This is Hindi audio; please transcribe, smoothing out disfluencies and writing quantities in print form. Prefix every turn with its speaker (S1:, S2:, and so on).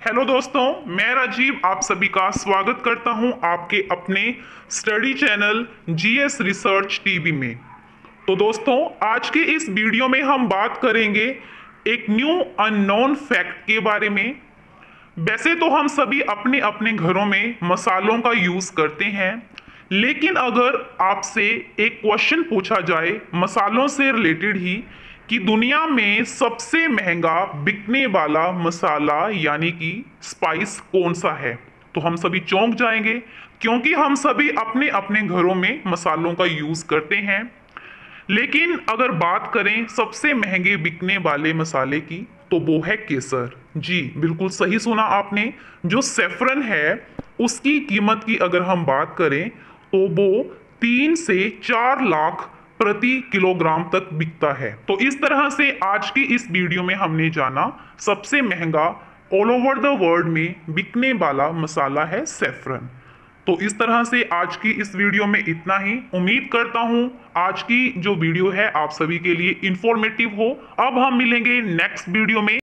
S1: हेलो दोस्तों, मैं राजीव आप सभी का स्वागत करता हूं आपके अपने study channel GS research TV में। तो दोस्तों, आज के इस वीडियो में हम बात करेंगे एक न्यू अननोन फैक्ट के बारे में। वैसे तो हम सभी अपने अपने घरों में मसालों का यूज करते हैं, लेकिन अगर आपसे एक क्वेश्चन पूछा जाए मसालों से रिलेटेड ही कि दुनिया में सबसे महंगा बिकने वाला मसाला यानी कि स्पाइस कौन सा है, तो हम सभी चौंक जाएंगे, क्योंकि हम सभी अपने अपने घरों में मसालों का यूज करते हैं। लेकिन अगर बात करें सबसे महंगे बिकने वाले मसाले की, तो वो है केसर। जी बिल्कुल सही सुना आपने। जो सेफरन है उसकी कीमत की अगर हम बात करें तो वो 3 से 4 लाख प्रति किलोग्राम तक बिकता है। तो इस तरह से आज की इस वीडियो में हमने जाना सबसे महंगा ऑल ओवर द वर्ल्ड में बिकने वाला मसाला है सेफरन। तो इस तरह से आज की इस वीडियो में इतना ही। उम्मीद करता हूं आज की जो वीडियो है आप सभी के लिए इंफॉर्मेटिव हो। अब हम मिलेंगे नेक्स्ट वीडियो में।